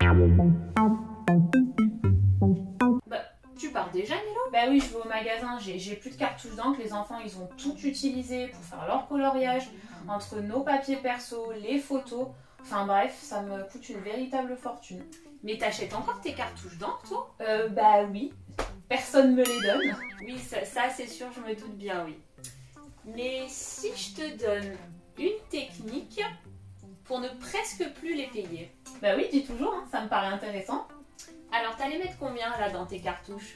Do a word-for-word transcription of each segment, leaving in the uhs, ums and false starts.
Bah, tu pars déjà, Milo? Bah oui, je vais au magasin, j'ai plus de cartouches d'encre, les enfants ils ont tout utilisé pour faire leur coloriage, entre nos papiers perso, les photos, enfin bref, ça me coûte une véritable fortune. Mais t'achètes encore tes cartouches d'encre, toi? Euh, bah oui, personne me les donne. Oui, ça, ça c'est sûr, je me doute bien, oui. Mais si je te donne une technique pour ne presque plus les payer? Bah oui, dis toujours, hein, ça me paraît intéressant. Alors, t'allais mettre combien là dans tes cartouches?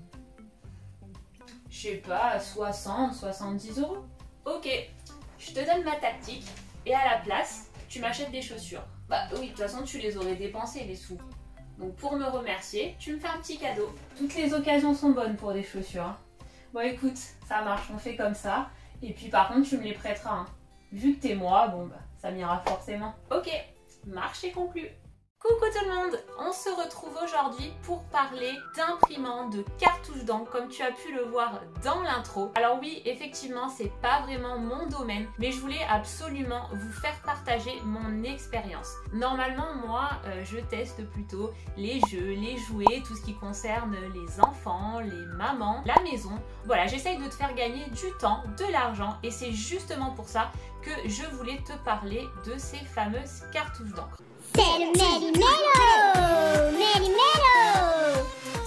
Je sais pas, soixante, soixante-dix euros. Ok, je te donne ma tactique et à la place, tu m'achètes des chaussures. Bah oui, de toute façon, tu les aurais dépensés les sous. Donc pour me remercier, tu me fais un petit cadeau. Toutes les occasions sont bonnes pour des chaussures. Hein. Bon écoute, ça marche, on fait comme ça. Et puis par contre, tu me les prêteras. Hein. Vu que t'es moi, bon bah, ça m'ira forcément. Ok, marché conclu. Coucou tout le monde, on se retrouve aujourd'hui pour parler d'imprimante, de cartouches d'encre comme tu as pu le voir dans l'intro. Alors oui, effectivement, c'est pas vraiment mon domaine, mais je voulais absolument vous faire partager mon expérience. Normalement, moi, euh, je teste plutôt les jeux, les jouets, tout ce qui concerne les enfants, les mamans, la maison. Voilà, j'essaye de te faire gagner du temps, de l'argent, et c'est justement pour ça que je voulais te parler de ces fameuses cartouches d'encre. C'est le Méli-Mélo! Méli-Mélo!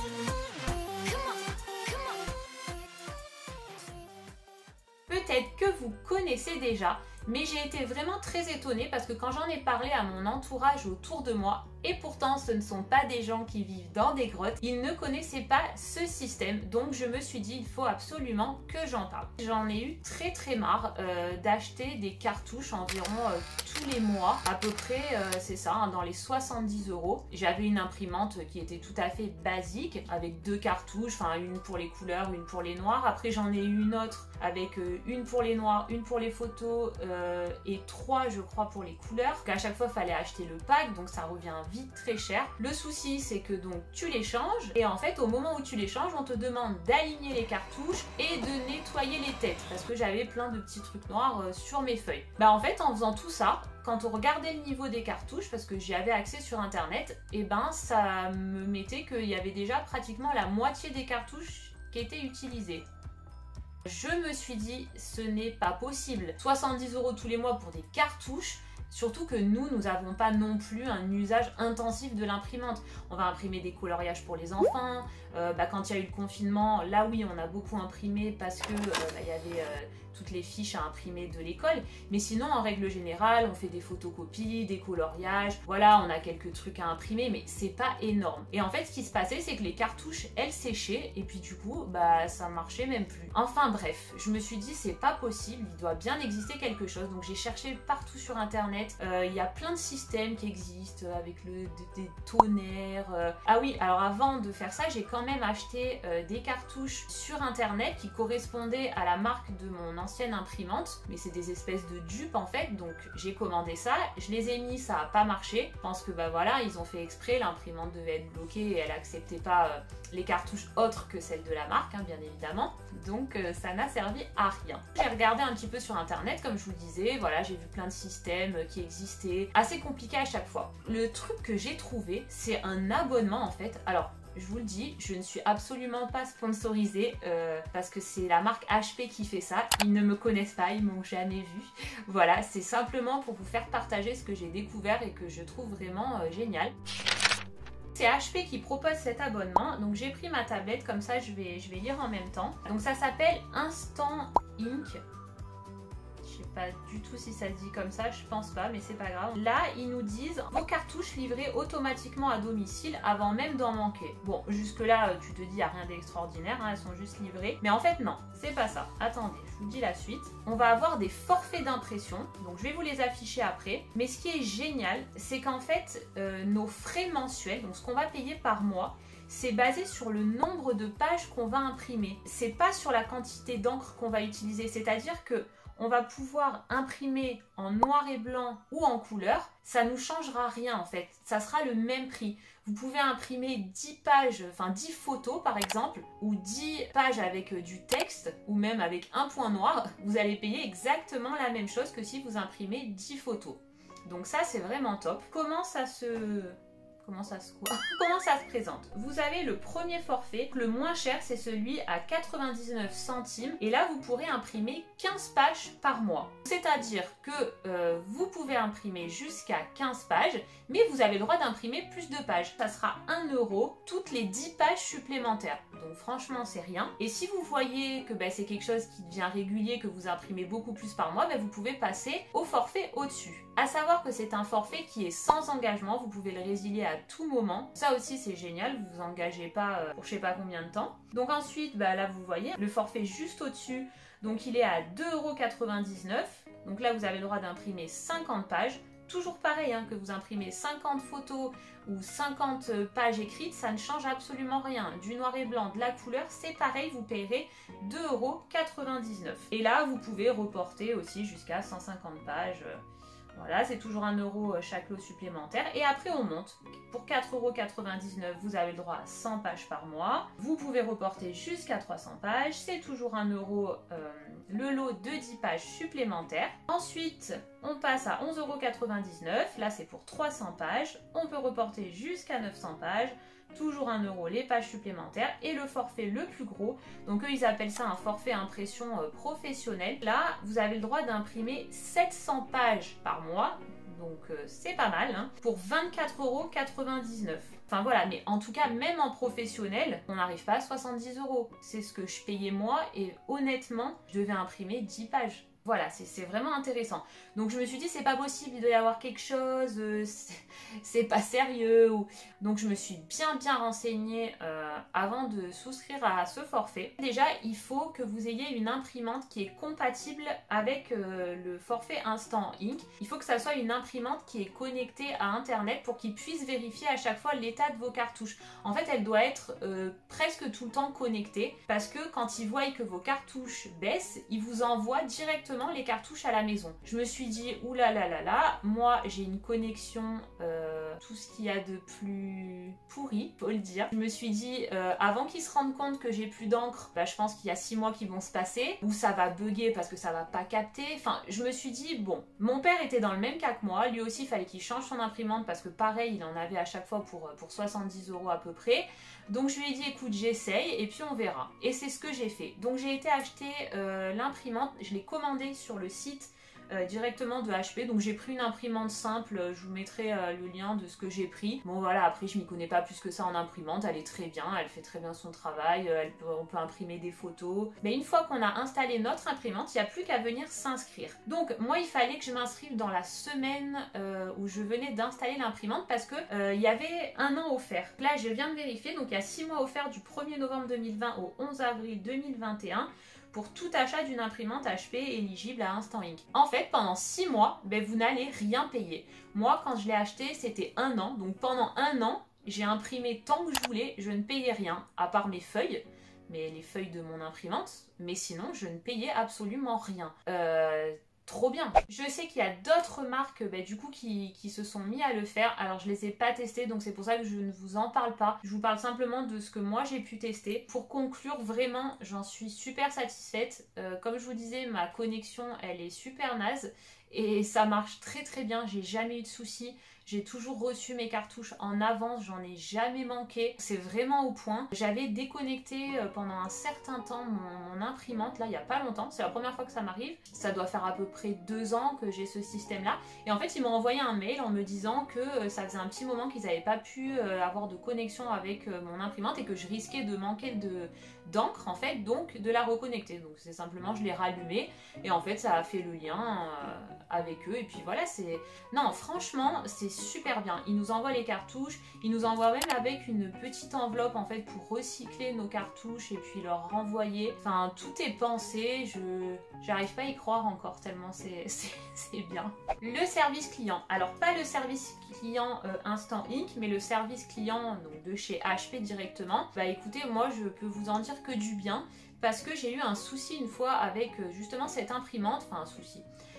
Peut-être que vous connaissez déjà, mais j'ai été vraiment très étonnée parce que quand j'en ai parlé à mon entourage autour de moi, et pourtant ce ne sont pas des gens qui vivent dans des grottes, ils ne connaissaient pas ce système, donc je me suis dit il faut absolument que j'en parle. J'en ai eu très très marre euh, d'acheter des cartouches environ euh, tous les mois, à peu près euh, c'est ça, hein, dans les soixante-dix euros. J'avais une imprimante qui était tout à fait basique, avec deux cartouches, enfin une pour les couleurs, une pour les noirs. Après j'en ai eu une autre avec euh, une pour les noirs, une pour les photos euh, et trois je crois pour les couleurs. Donc à chaque fois il fallait acheter le pack, donc ça revient vite très cher. Le souci c'est que donc tu les changes et en fait au moment où tu les changes on te demande d'aligner les cartouches et de nettoyer les têtes parce que j'avais plein de petits trucs noirs euh, sur mes feuilles. Bah en fait en faisant tout ça, quand on regardait le niveau des cartouches, parce que j'y avais accès sur internet, et ben ça me mettait qu'il y avait déjà pratiquement la moitié des cartouches qui étaient utilisées. Je me suis dit, ce n'est pas possible. soixante-dix euros tous les mois pour des cartouches, surtout que nous, nous n'avons pas non plus un usage intensif de l'imprimante. On va imprimer des coloriages pour les enfants. Euh, bah, quand il y a eu le confinement, là oui, on a beaucoup imprimé parce que euh, bah, y avait euh, toutes les fiches à imprimer de l'école. Mais sinon, en règle générale, on fait des photocopies, des coloriages. Voilà, on a quelques trucs à imprimer, mais c'est pas énorme. Et en fait, ce qui se passait, c'est que les cartouches, elles séchaient et puis du coup, bah ça marchait même plus. Enfin bref, je me suis dit, c'est pas possible, il doit bien exister quelque chose. Donc j'ai cherché partout sur internet. Euh, il y a plein de systèmes qui existent avec le, des tonnerres. Euh. Ah oui, alors avant de faire ça, j'ai quand même acheté euh, des cartouches sur internet qui correspondaient à la marque de mon ancienne imprimante, mais c'est des espèces de dupes en fait. Donc j'ai commandé ça, je les ai mis, ça a pas marché. Je pense que bah voilà, ils ont fait exprès, l'imprimante devait être bloquée et elle acceptait pas euh, les cartouches autres que celles de la marque, hein, bien évidemment. Donc euh, ça n'a servi à rien. J'ai regardé un petit peu sur internet, comme je vous le disais, voilà, j'ai vu plein de systèmes qui existaient, assez compliqués à chaque fois. Le truc que j'ai trouvé, c'est un abonnement en fait. Alors je vous le dis, je ne suis absolument pas sponsorisée euh, parce que c'est la marque H P qui fait ça. Ils ne me connaissent pas, ils m'ont jamais vu. Voilà, c'est simplement pour vous faire partager ce que j'ai découvert et que je trouve vraiment euh, génial. C'est H P qui propose cet abonnement, donc j'ai pris ma tablette, comme ça je vais, je vais lire en même temps. Donc ça s'appelle Instant Ink. Je sais pas du tout si ça se dit comme ça, je pense pas, mais c'est pas grave. Là, ils nous disent vos cartouches livrées automatiquement à domicile avant même d'en manquer. Bon, jusque là, tu te dis, il n'y a rien d'extraordinaire, hein, elles sont juste livrées. Mais en fait, non, c'est pas ça. Attendez, je vous dis la suite. On va avoir des forfaits d'impression, donc je vais vous les afficher après. Mais ce qui est génial, c'est qu'en fait, euh, nos frais mensuels, donc ce qu'on va payer par mois, c'est basé sur le nombre de pages qu'on va imprimer. C'est pas sur la quantité d'encre qu'on va utiliser, c'est-à-dire que on va pouvoir imprimer en noir et blanc ou en couleur, ça ne nous changera rien en fait, ça sera le même prix. Vous pouvez imprimer dix pages, enfin dix photos par exemple, ou dix pages avec du texte, ou même avec un point noir, vous allez payer exactement la même chose que si vous imprimez dix photos. Donc ça c'est vraiment top. Comment ça se... comment ça se quoi Comment ça se présente? Vous avez le premier forfait, le moins cher c'est celui à quatre-vingt-dix-neuf centimes et là vous pourrez imprimer quinze pages par mois. C'est-à-dire que euh, vous pouvez imprimer jusqu'à quinze pages mais vous avez le droit d'imprimer plus de pages. Ça sera un euro toutes les dix pages supplémentaires. Donc franchement c'est rien. Et si vous voyez que bah, c'est quelque chose qui devient régulier, que vous imprimez beaucoup plus par mois, bah, vous pouvez passer au forfait au-dessus. À savoir que c'est un forfait qui est sans engagement, vous pouvez le résilier à tout moment. Ça aussi c'est génial, vous vous engagez pas pour je sais pas combien de temps. Donc ensuite, bah, là vous voyez, le forfait juste au-dessus, donc il est à deux euros quatre-vingt-dix-neuf. Donc là vous avez le droit d'imprimer cinquante pages. Toujours pareil, hein, que vous imprimez cinquante photos ou cinquante pages écrites, ça ne change absolument rien. Du noir et blanc, de la couleur, c'est pareil, vous payerez deux euros quatre-vingt-dix-neuf. Et là, vous pouvez reporter aussi jusqu'à cent cinquante pages. Voilà, c'est toujours un euro chaque lot supplémentaire. Et après, on monte. Pour quatre euros quatre-vingt-dix-neuf, vous avez le droit à cent pages par mois. Vous pouvez reporter jusqu'à trois cents pages. C'est toujours un euro euh, le lot de dix pages supplémentaires. Ensuite, on passe à onze euros quatre-vingt-dix-neuf. Là, c'est pour trois cents pages. On peut reporter jusqu'à neuf cents pages. Toujours un euro les pages supplémentaires et le forfait le plus gros, donc eux ils appellent ça un forfait impression professionnel. Là vous avez le droit d'imprimer sept cents pages par mois, donc euh, c'est pas mal, hein, pour vingt-quatre euros quatre-vingt-dix-neuf. Enfin voilà, mais en tout cas même en professionnel on n'arrive pas à soixante-dix euros. C'est ce que je payais moi et honnêtement je devais imprimer dix pages. Voilà, c'est vraiment intéressant. Donc je me suis dit, c'est pas possible, il doit y avoir quelque chose, euh, c'est pas sérieux. Ou... Donc je me suis bien bien renseignée euh, avant de souscrire à ce forfait. Déjà, il faut que vous ayez une imprimante qui est compatible avec euh, le forfait Instant Ink. Il faut que ça soit une imprimante qui est connectée à Internet pour qu'il puisse vérifier à chaque fois l'état de vos cartouches. En fait, elle doit être euh, presque tout le temps connectée parce que quand ils voient que vos cartouches baissent, ils vous envoient directement les cartouches à la maison. Je me suis dit oulala là là là, moi j'ai une connexion euh, tout ce qu'il y a de plus pourri, faut le dire. Je me suis dit euh, avant qu'ils se rendent compte que j'ai plus d'encre, bah, je pense qu'il y a six mois qui vont se passer, ou ça va bugger parce que ça va pas capter. Enfin, je me suis dit bon, mon père était dans le même cas que moi, lui aussi il fallait qu'il change son imprimante parce que pareil il en avait à chaque fois pour, pour soixante-dix euros à peu près. Donc je lui ai dit écoute j'essaye et puis on verra. Et c'est ce que j'ai fait. Donc j'ai été acheter euh, l'imprimante, je l'ai commandée sur le site euh, directement de H P. Donc j'ai pris une imprimante simple, je vous mettrai euh, le lien de ce que j'ai pris. Bon voilà, après je m'y connais pas plus que ça en imprimante, elle est très bien, elle fait très bien son travail, elle peut, on peut imprimer des photos. Mais une fois qu'on a installé notre imprimante, il n'y a plus qu'à venir s'inscrire. Donc moi il fallait que je m'inscrive dans la semaine euh, où je venais d'installer l'imprimante parce que euh, il y avait un an offert. Là je viens de vérifier, donc il y a six mois offerts du premier novembre deux mille vingt au onze avril deux mille vingt et un. Pour tout achat d'une imprimante H P éligible à Instant Ink. En fait, pendant six mois, ben, vous n'allez rien payer. Moi, quand je l'ai acheté, c'était un an. Donc pendant un an, j'ai imprimé tant que je voulais. Je ne payais rien, à part mes feuilles. Mais les feuilles de mon imprimante. Mais sinon, je ne payais absolument rien. Euh... Trop bien. Je sais qu'il y a d'autres marques bah, du coup qui, qui se sont mis à le faire. Alors je les ai pas testées donc c'est pour ça que je ne vous en parle pas. Je vous parle simplement de ce que moi j'ai pu tester. Pour conclure, vraiment j'en suis super satisfaite. Euh, comme je vous disais, ma connexion elle est super naze et ça marche très très bien. J'ai jamais eu de soucis. J'ai toujours reçu mes cartouches en avance, j'en ai jamais manqué. C'est vraiment au point. J'avais déconnecté pendant un certain temps mon, mon imprimante, là, il n'y a pas longtemps. C'est la première fois que ça m'arrive. Ça doit faire à peu près deux ans que j'ai ce système-là. Et en fait, ils m'ont envoyé un mail en me disant que ça faisait un petit moment qu'ils n'avaient pas pu avoir de connexion avec mon imprimante et que je risquais de manquer de d'encre, en fait, donc de la reconnecter. Donc c'est simplement, je l'ai rallumé et en fait, ça a fait le lien euh, avec eux. Et puis voilà, c'est... Non, franchement, c'est super bien. Ils nous envoient les cartouches, ils nous envoient même avec une petite enveloppe en fait pour recycler nos cartouches et puis leur renvoyer. Enfin, tout est pensé, je j'arrive pas à y croire encore tellement c'est bien. Le service client. Alors pas le service client euh, Instant Ink, mais le service client donc, de chez H P directement. Bah écoutez, moi je peux vous en dire que du bien parce que j'ai eu un souci une fois avec euh, justement cette imprimante, enfin un souci.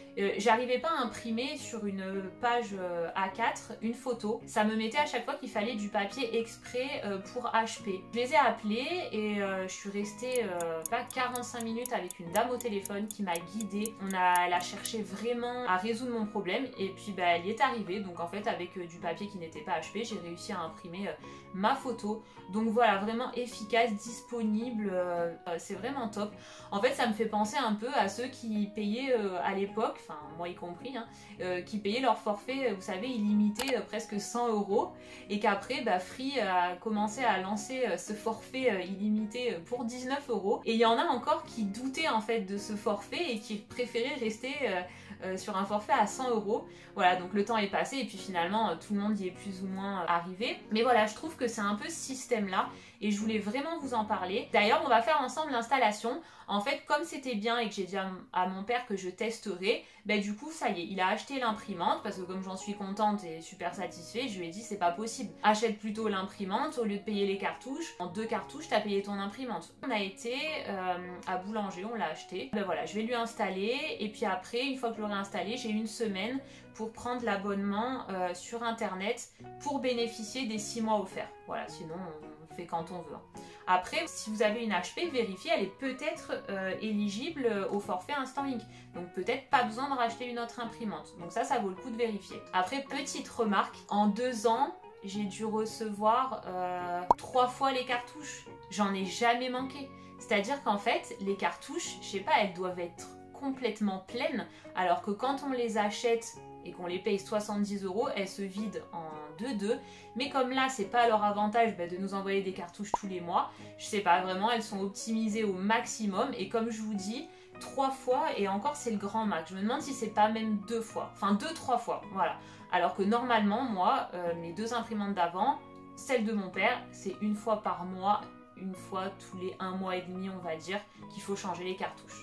Euh, J'arrivais pas à imprimer sur une page euh, A quatre une photo. Ça me mettait à chaque fois qu'il fallait du papier exprès euh, pour H P. Je les ai appelés et euh, je suis restée euh, pas quarante-cinq minutes avec une dame au téléphone qui m'a guidée. On a, elle a cherché vraiment à résoudre mon problème et puis bah, elle y est arrivée. Donc en fait avec euh, du papier qui n'était pas H P, j'ai réussi à imprimer euh, ma photo. Donc voilà, vraiment efficace, disponible, euh, euh, c'est vraiment top. En fait ça me fait penser un peu à ceux qui payaient euh, à l'époque, enfin moi y compris, hein, euh, qui payaient leur forfait, vous savez, illimité, euh, presque cent euros, et qu'après bah, Free a commencé à lancer euh, ce forfait euh, illimité pour dix-neuf euros. Et il y en a encore qui doutaient en fait de ce forfait et qui préféraient rester euh, euh, sur un forfait à cent euros. Voilà, donc le temps est passé et puis finalement euh, tout le monde y est plus ou moins euh, arrivé. Mais voilà, je trouve que c'est un peu ce système-là et je voulais vraiment vous en parler. D'ailleurs, on va faire ensemble l'installation. En fait, comme c'était bien et que j'ai dit à, à mon père que je testerais, ben du coup, ça y est, il a acheté l'imprimante parce que comme j'en suis contente et super satisfait, je lui ai dit c'est pas possible. Achète plutôt l'imprimante au lieu de payer les cartouches. En deux cartouches, t'as payé ton imprimante. On a été euh, à Boulanger, on l'a acheté. Ben voilà, je vais lui installer et puis après, une fois que je l'aurai installé, j'ai une semaine pour prendre l'abonnement euh, sur internet pour bénéficier des six mois offerts. Voilà, sinon on fait quand on veut. Après, si vous avez une H P, vérifiez, elle est peut-être euh, éligible au forfait Instant Ink. Donc peut-être pas besoin de racheter une autre imprimante. Donc ça, ça vaut le coup de vérifier. Après, petite remarque, en deux ans, j'ai dû recevoir euh, trois fois les cartouches. J'en ai jamais manqué. C'est-à-dire qu'en fait, les cartouches, je sais pas, elles doivent être complètement pleines, alors que quand on les achète et qu'on les paye soixante-dix euros, elles se vident en deux deux. Mais comme là, c'est pas leur avantage bah, de nous envoyer des cartouches tous les mois, je sais pas, vraiment, elles sont optimisées au maximum. Et comme je vous dis, trois fois, et encore c'est le grand max. Je me demande si c'est pas même deux fois, enfin deux, trois fois, voilà. Alors que normalement, moi, euh, mes deux imprimantes d'avant, celle de mon père, c'est une fois par mois, une fois tous les un mois et demi, on va dire, qu'il faut changer les cartouches.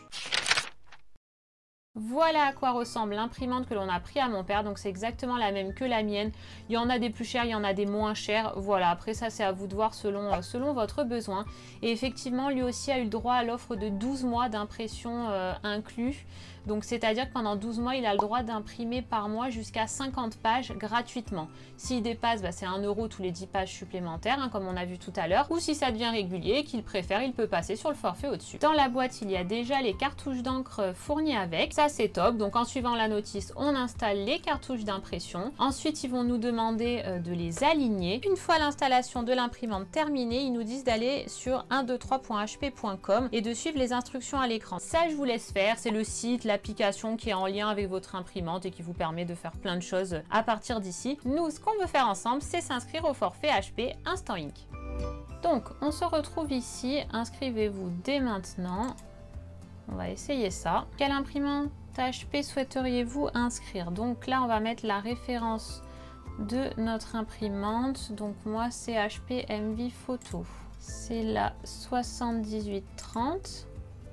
Voilà à quoi ressemble l'imprimante que l'on a pris à mon père, donc c'est exactement la même que la mienne. Il y en a des plus chers, il y en a des moins chers, voilà, après ça c'est à vous de voir selon, selon votre besoin. Et effectivement, lui aussi a eu le droit à l'offre de douze mois d'impression euh, inclus. Donc c'est-à-dire que pendant douze mois, il a le droit d'imprimer par mois jusqu'à cinquante pages gratuitement. S'il dépasse, bah, c'est un euro tous les dix pages supplémentaires, hein, comme on a vu tout à l'heure. Ou si ça devient régulier, qu'il préfère, il peut passer sur le forfait au-dessus. Dans la boîte, il y a déjà les cartouches d'encre fournies avec. Ça, c'est top. Donc en suivant la notice, on installe les cartouches d'impression. Ensuite, ils vont nous demander euh, de les aligner. Une fois l'installation de l'imprimante terminée, ils nous disent d'aller sur un deux trois point h p point com et de suivre les instructions à l'écran. Ça, je vous laisse faire. C'est le site, la application qui est en lien avec votre imprimante et qui vous permet de faire plein de choses à partir d'ici. Nous, ce qu'on veut faire ensemble, c'est s'inscrire au forfait H P Instant Ink. Donc, on se retrouve ici. Inscrivez-vous dès maintenant. On va essayer ça. Quelle imprimante H P souhaiteriez-vous inscrire? Donc là, on va mettre la référence de notre imprimante. Donc moi, c'est H P M V Photo. C'est la soixante-dix-huit trente.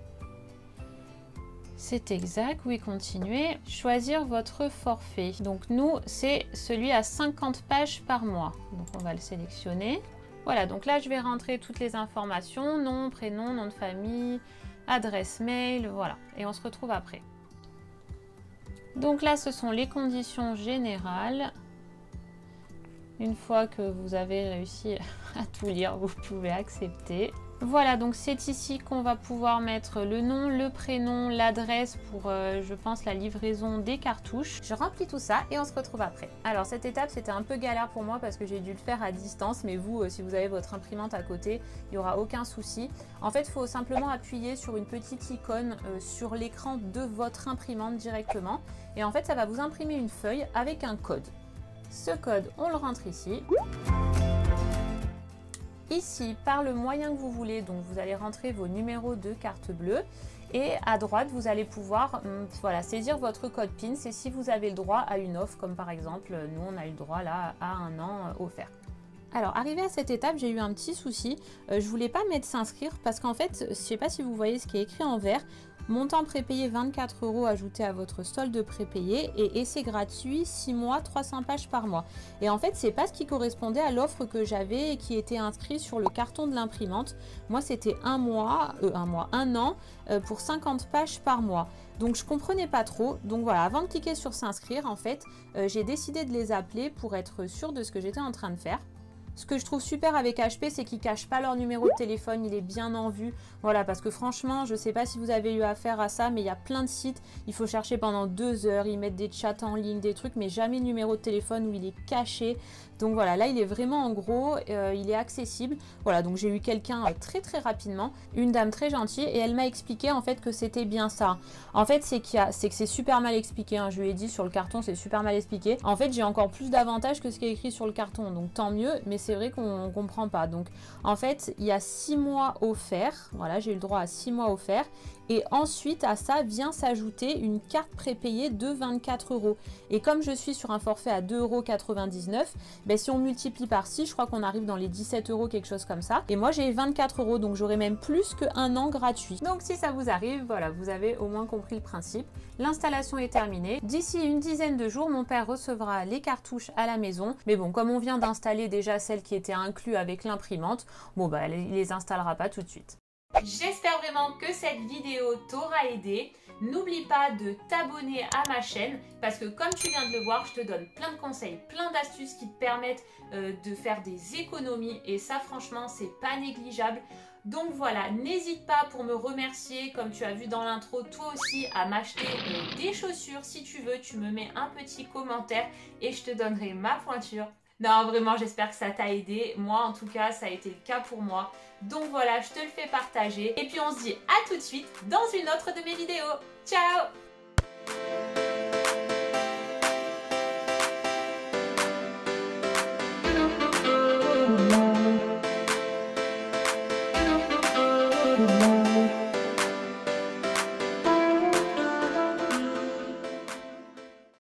C'est exact, oui, continuez. Choisir votre forfait. Donc nous, c'est celui à cinquante pages par mois. Donc on va le sélectionner. Voilà, donc là, je vais rentrer toutes les informations. Nom, prénom, nom de famille, adresse mail, voilà. Et on se retrouve après. Donc là, ce sont les conditions générales. Une fois que vous avez réussi à tout lire, vous pouvez accepter. Voilà, donc c'est ici qu'on va pouvoir mettre le nom, le prénom, l'adresse pour, euh, je pense, la livraison des cartouches. Je remplis tout ça et on se retrouve après. Alors, cette étape, c'était un peu galère pour moi parce que j'ai dû le faire à distance, mais vous, euh, si vous avez votre imprimante à côté, il n'y aura aucun souci. En fait, il faut simplement appuyer sur une petite icône euh, sur l'écran de votre imprimante directement. Et en fait, ça va vous imprimer une feuille avec un code. Ce code, on le rentre ici. Ici, par le moyen que vous voulez, donc vous allez rentrer vos numéros de carte bleue et à droite, vous allez pouvoir voilà, saisir votre code P I N. C'est si vous avez le droit à une offre, comme par exemple, nous on a eu le droit là à un an offert. Alors, arrivé à cette étape, j'ai eu un petit souci. Euh, je voulais pas mettre s'inscrire parce qu'en fait, je sais pas si vous voyez ce qui est écrit en vert. Montant prépayé vingt-quatre euros ajouté à votre solde prépayé et essai gratuit six mois, trois cents pages par mois. Et en fait, c'est pas ce qui correspondait à l'offre que j'avais et qui était inscrit sur le carton de l'imprimante. Moi, c'était un mois, euh, un mois, un an euh, pour cinquante pages par mois. Donc, je comprenais pas trop. Donc voilà, avant de cliquer sur s'inscrire, en fait, euh, j'ai décidé de les appeler pour être sûre de ce que j'étais en train de faire. Ce que je trouve super avec H P, c'est qu'ils ne cachent pas leur numéro de téléphone, il est bien en vue. Voilà, parce que franchement, je ne sais pas si vous avez eu affaire à ça, mais il y a plein de sites, il faut chercher pendant deux heures, ils mettent des chats en ligne, des trucs, mais jamais le numéro de téléphone où il est caché. Donc voilà, là il est vraiment en gros, euh, il est accessible. Voilà, donc j'ai eu quelqu'un euh, très très rapidement, une dame très gentille, et elle m'a expliqué en fait que c'était bien ça. En fait, c'est qu'il y a, c'est que c'est super mal expliqué, hein. Je lui ai dit sur le carton, c'est super mal expliqué. En fait, j'ai encore plus d'avantages que ce qui est écrit sur le carton, donc tant mieux, mais c'est vrai qu'on ne comprend pas. Donc en fait, il y a six mois offerts, voilà, j'ai eu le droit à six mois offerts. Et ensuite, à ça vient s'ajouter une carte prépayée de vingt-quatre euros. Et comme je suis sur un forfait à deux euros quatre-vingt-dix-neuf, ben si on multiplie par six, je crois qu'on arrive dans les dix-sept euros, quelque chose comme ça. Et moi, j'ai vingt-quatre euros, donc j'aurai même plus qu'un an gratuit. Donc si ça vous arrive, voilà, vous avez au moins compris le principe. L'installation est terminée. D'ici une dizaine de jours, mon père recevra les cartouches à la maison. Mais bon, comme on vient d'installer déjà celles qui étaient incluses avec l'imprimante, bon, bah, il les installera pas tout de suite. J'espère vraiment que cette vidéo t'aura aidé. N'oublie pas de t'abonner à ma chaîne parce que comme tu viens de le voir, je te donne plein de conseils, plein d'astuces qui te permettent euh, de faire des économies et ça franchement c'est pas négligeable. Donc voilà, n'hésite pas pour me remercier comme tu as vu dans l'intro, toi aussi à m'acheter euh, des chaussures. Si tu veux, tu me mets un petit commentaire et je te donnerai ma pointure. Non, vraiment, j'espère que ça t'a aidé. Moi, en tout cas, ça a été le cas pour moi. Donc voilà, je te le fais partager. Et puis, on se dit à tout de suite dans une autre de mes vidéos. Ciao!